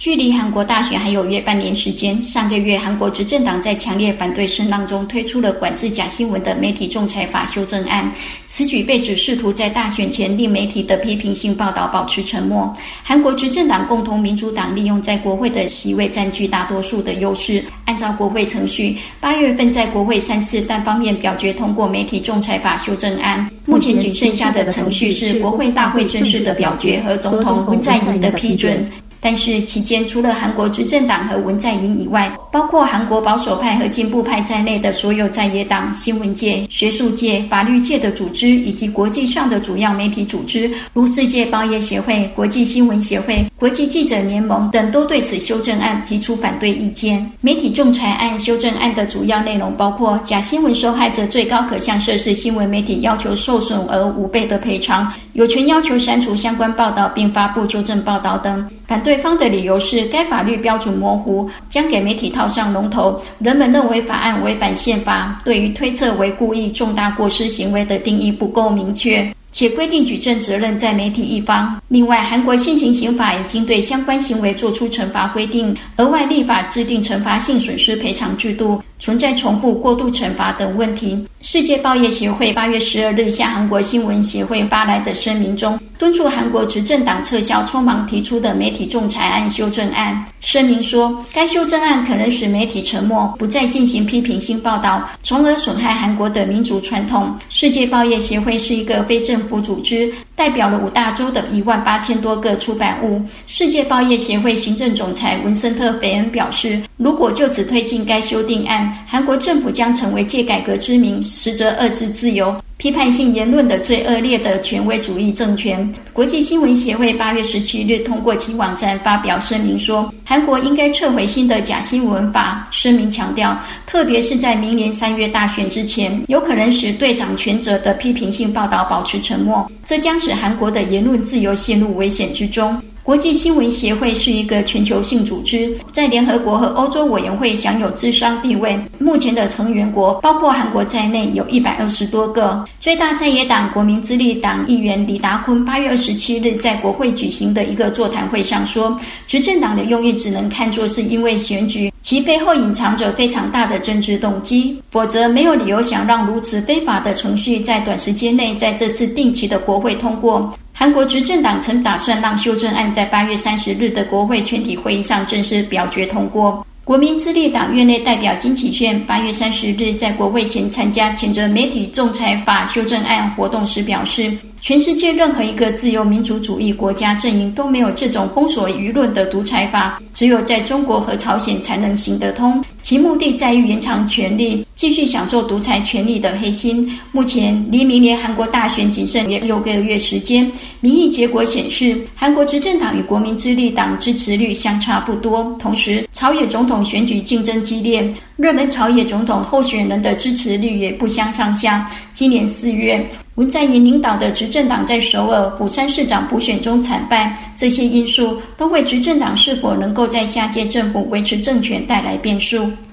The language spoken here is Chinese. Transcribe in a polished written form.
距离韩国大选还有约半年时间，上个月韩国执政党在强烈反对声浪中推出了管制假新闻的媒体仲裁法修正案，此举被指试图在大选前令媒体的批评性报道保持沉默。韩国执政党共同民主党利用在国会的席位占据大多数的优势，按照国会程序，8月份在国会3次单方面表决通过媒体仲裁法修正案。目前仅剩下的程序是国会大会正式的表决和总统文在寅的批准。但是期间除了韩国执政党和文在寅以外，包括韩国保守派和进步派在内的所有在野党、新闻界、学术界、法律界的组织，以及国际上的主要媒体组织，如世界报业协会、国际新闻协会、国际记者联盟等，都对此修正案提出反对意见。媒体仲裁案修正案的主要内容包括假新闻受害者最高可向涉事新闻媒体要求受损额5倍的赔偿，有权要求删除相关报道并发布纠正报道等。反对方的理由是该法律标准模糊，将给媒体套上龙头，人们认为法案违反宪法，对于推测为故意重大过失行为的定义不够明确，且规定举证责任在媒体一方。另外，韩国现行刑法已经对相关行为作出惩罚规定，额外立法制定惩罚性损失赔偿制度，存在重复过度惩罚等问题。世界报业协会8月12日向韩国新闻协会发来的声明中，敦促韩国执政党撤销匆忙提出的媒体仲裁案修正案。声明说，该修正案可能使媒体沉默，不再进行批评性报道，从而损害韩国的民主传统。世界报业协会是一个非政府组织，代表了5大洲的18000多个出版物。世界报业协会行政总裁文森特·斐恩表示，如果就此推进该修订案，韩国政府将成为借改革之名，实则遏制自由、批判性言论的最恶劣的权威主义政权。国际新闻协会8月17日通过其网站发表声明说，韩国应该撤回新的假新闻法。声明强调，特别是在明年3月大选之前，有可能使对掌权者的批评性报道保持沉默，这将使韩国的言论自由陷入危险之中。国际新闻协会是一个全球性组织，在联合国和欧洲委员会享有咨商地位。目前的成员国包括韩国在内有120多个。最大在野党国民之力党议员李达坤8月27日在国会举行的一个座谈会上说，执政党的用意只能看作是因为选举，其背后隐藏着非常大的政治动机，否则没有理由想让如此非法的程序在短时间内在这次定期的国会通过。韩国执政党曾打算让修正案在8月30日的国会全体会议上正式表决通过。国民之力党院内代表金启炫8月30日在国会前参加谴责媒体仲裁法修正案活动时表示，全世界任何一个自由民主主义国家阵营都没有这种封锁舆论的独裁法，只有在中国和朝鲜才能行得通，其目的在于延长权力，继续享受独裁权力的黑心。目前离明年韩国大选仅剩约6个月时间，民意结果显示，韩国执政党与国民之力党支持率相差不多。同时，朝野总统选举竞争激烈，热门朝野总统候选人的支持率也不相上下。今年4月，文在寅领导的执政党在首尔、釜山市长补选中惨败，这些因素都为执政党是否能够在下届政府维持政权带来变数。